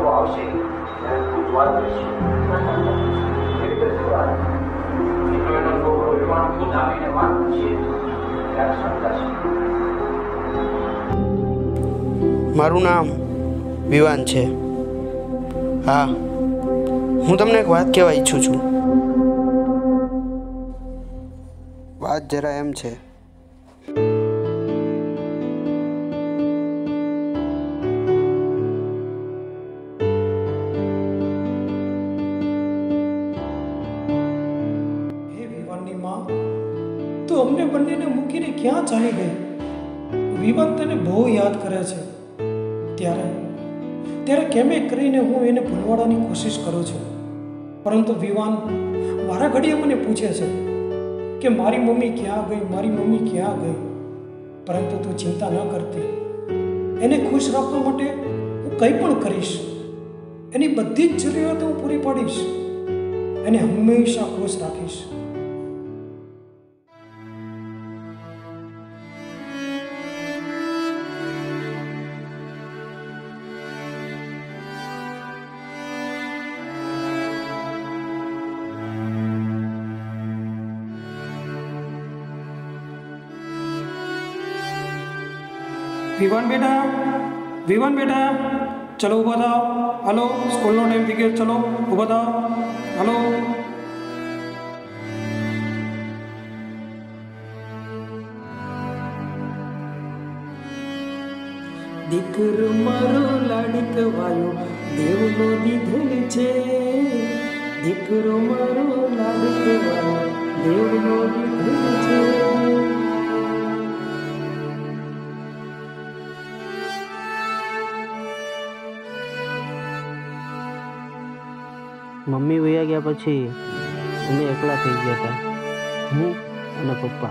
આવશે ત્યારે ખુદ વાત કરીશું. એવી રીતે વાત એનો છોકરો વિવાહ ખુદ આવીને વાત છે ત્યારે સમજાશે. મારું નામ વિવાન છે. હા, હું તમને એક વાત કહેવા ઈચ્છું છું. વાત જરા એમ છે. વિવાનની માં તો અમને બંનેને મૂકીને ક્યાં ચાલી ગઈ? વિવાન તને બહુ યાદ કરે છે. ત્યારે કેમે કરીને હું એને ભૂલવાડવાની કોશિશ કરું છું, પરંતુ વિવાન મારા ઘડીએ મને પૂછે છે કે મારી મમ્મી ક્યાં ગઈ, મારી મમ્મી ક્યાં ગઈ. પરંતુ તું ચિંતા ન કરતી. એને ખુશ રાખવા માટે હું કંઈ પણ કરીશ. એની બધી જ જરૂરિયાતો હું પૂરી પાડીશ. એને હંમેશા ખુશ રાખીશ. વિવાન બેટા, ચલો ઊભા થાઓ. હાલો, સ્કૂલનો ટાઈમ થઈ ગયો. ચલો ઊભા થાઓ. હાલો. દીકરો મારો લાડકવાયો દેવનો દીધેલ છે. દીકરો મારો લાડકવાયો દેવનો દીધેલ છે. મમ્મી વયા ગયા પછી અમે એકલા થઈ ગયા હતા, હું અને પપ્પા.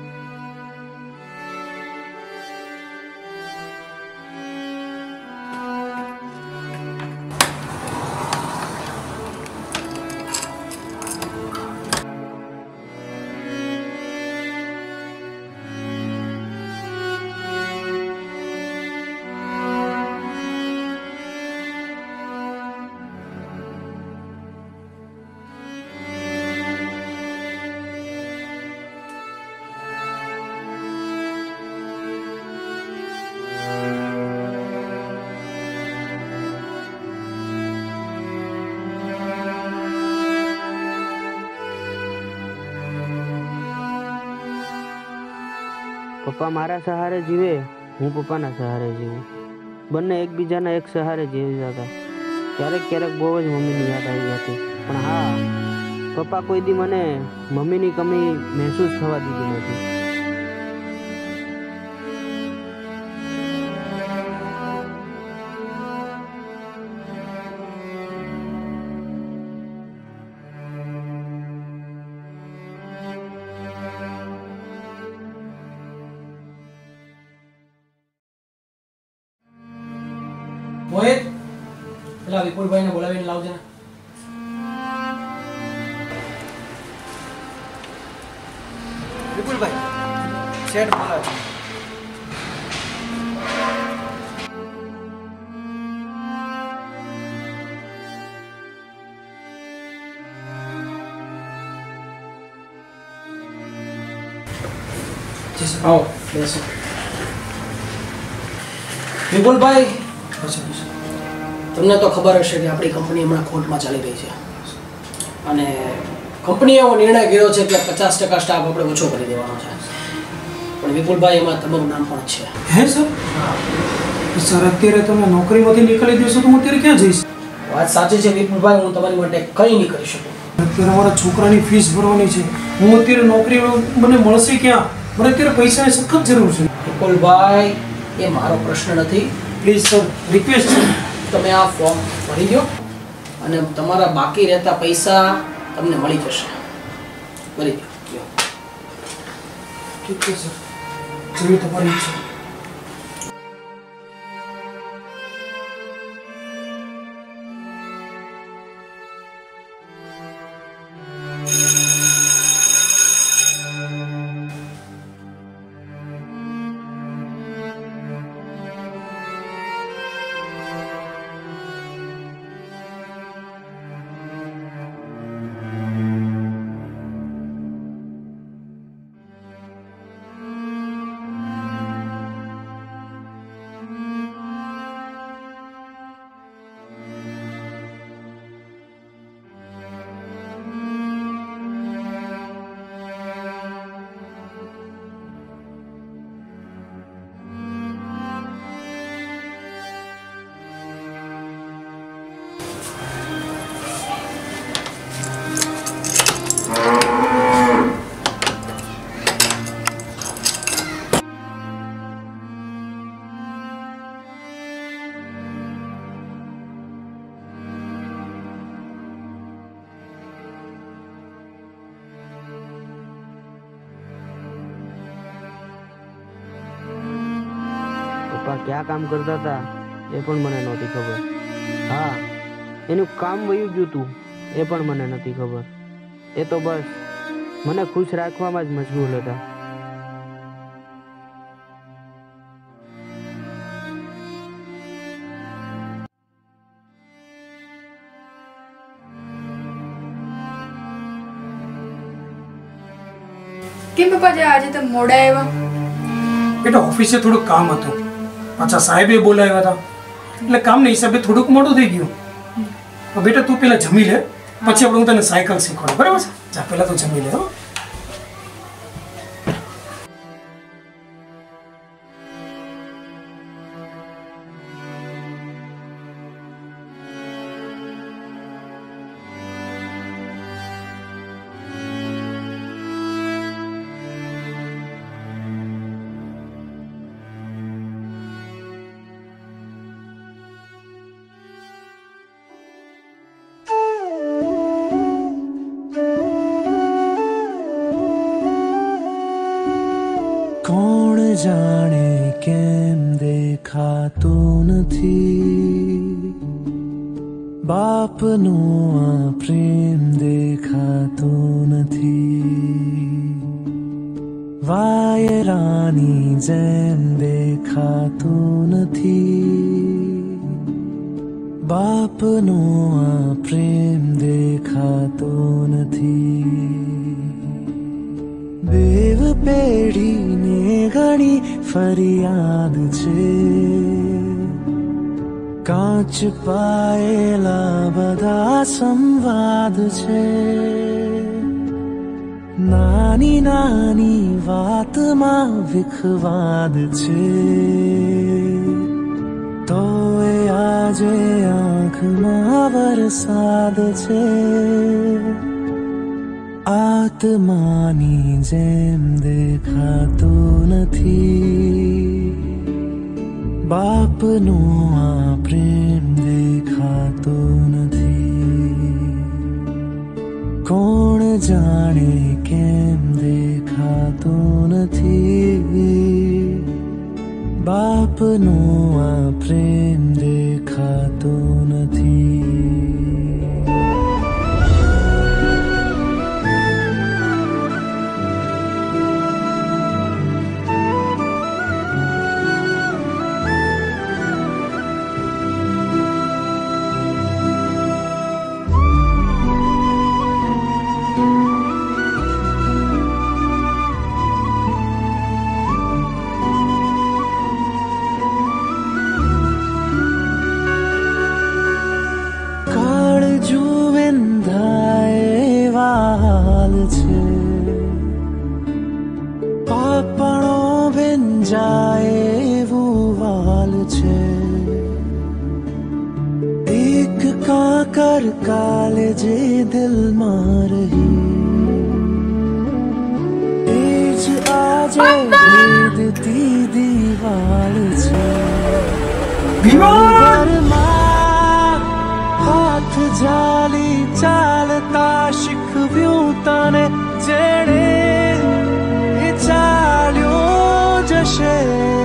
પપ્પા મારા સહારે જીવે, હું પપ્પાના સહારે જીવું. બંને એકબીજાના એક સહારે જીવતા હતા. ક્યારેક બહુ જ મમ્મીની યાદ આવી હતી, પણ હા, પપ્પા કોઈ દી મને મમ્મીની કમી મહેસૂસ થવા દીધી નથી. મોહિત, પેલા વિપુલભાઈને બોલાવીને લાવજે ને. વિપુલભાઈ, શેઠ બોલાવે. આવો બેસો. વિપુલભાઈ, તમને તો ખબર હશે કે આપણી કંપની હમણાં ખોટમાં ચાલી રહી છે અને કંપનીએ એવો નિર્ણય કર્યો છે કે 50% સ્ટાફ આપણે ઓછો કરી દેવાનો છે. પણ વિપુલભાઈ એમાં તમારું નામ પણ છે. હે સર? સર, અત્યારે તમે નોકરીમાંથી નીકળી દેશો તો હું અત્યારે ક્યાં જઈશ? વાત સાચી છે વિપુલભાઈ, હું તમારી માટે કંઈ નહીં કરી શકું. અત્યારે મારા છોકરાની ફીસ ભરવાની છે. હું અત્યારે નોકરી મને મળશે ક્યાં? મને અત્યારે પૈસાની સખત જરૂર છે. વિપુલભાઈ, એ મારો પ્રશ્ન નથી. પ્લીઝ સર, રિક્વેસ્ટ છે, તમે આ ફોર્મ ભરી દો અને તમારા બાકી રહેતા પૈસા તમને મળી જશે. ભરી દો. ઠીક છે સર, જેવી તમારી ઈચ્છા. क्या काम करता था એ પણ મને નહોતી ખબર। હા, એનું કામ વયું ગયું હતું એ પણ મને નથી ખબર। એ તો બસ મને ખુશ રાખવામાં જ મશગુલ હતા। કેમ પપ્પાજી આજે તો મોડા આવ્યા? बेटा ऑफिसे थोड़ું કામ હતું, પાછા સાહેબે બોલાવ્યા હતા, એટલે કામના હિસાબે થોડુંક મોડું થઈ ગયું। બેટા તું પહેલા જમી લે, પછી આપણે હું તને સાયકલ શીખવાડું, બરાબર છે? જા પહેલા તું જમી લે હો। કોણ જાણે કેમ દેખાતો નથી, બાપનો આ પ્રેમ દેખાતો નથી, વાયરાની જેમ દેખાતો નથી, બાપનો આ પ્રેમ દેખાતો નથી। બેવ પેઢીને ઘણી ફરિયાદ છે, કાચ પાયેલા બધા સંવાદ છે, નાની નાની વાતમાં વિખવાદ છે, તોય આજે આંખમાં વરસાદ છે, આત્માની જેમ દેખાતો નથી, બાપનો આ પ્રેમ દેખાતો નથી, કોણ જાણે કેમ દેખાતો નથી, બાપનો આ પ્રેમ દેખાતો નથી। પાપણો ભેંજાય એવું વાલ છે, એક કાકર કાલે જે દિલમાં રહી, એ જ આજે ભેદતી દીવાલ છે। હાથ જાલી ચાલતા શીખવ્યું તને જેણે ચાલ્યો જશે।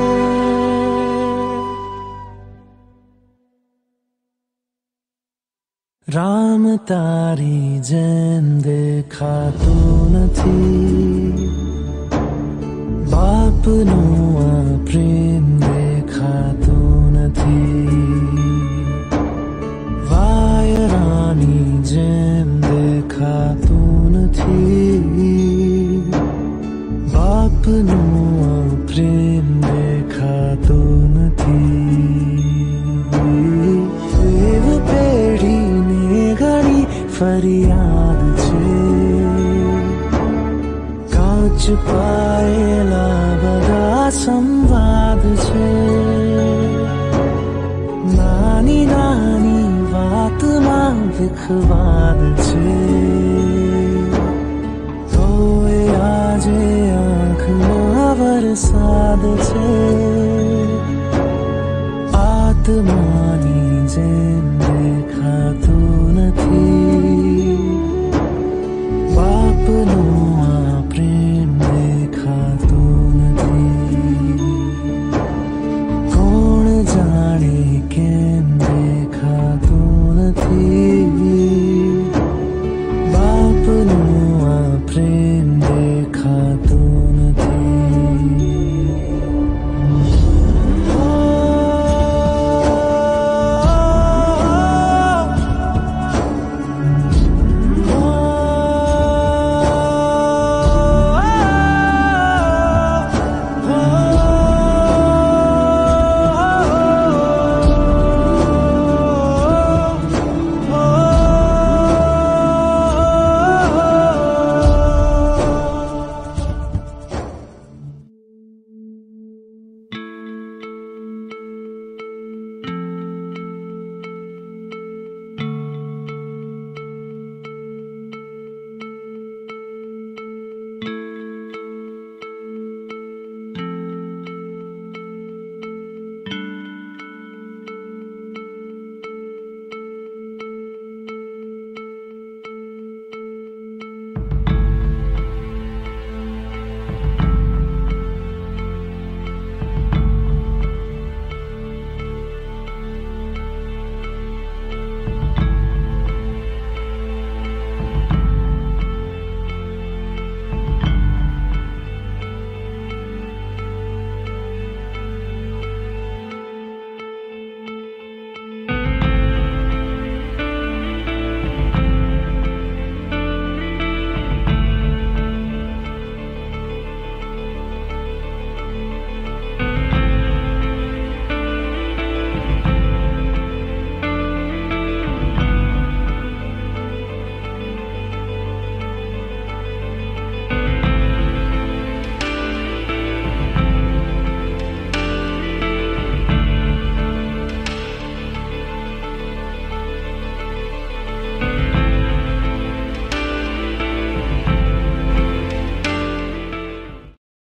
રામ તારી જેમ દેખાતો નથી, બાપનો આ પ્રેમ દેખાતો નથી, વાયરાની જેમ દેખાતો નથી, બાપનો આ પ્રેમ દેખાતો નથી। દેવ પેઢીને ઘણી ફરિયાદ છે, કાચ પાયેલા બધા સંવાદ છે, નાની નાની વાતમાં વિખવાદ છે, તોય આજે આંખમાં વરસાદ છે, આત્માની જેમ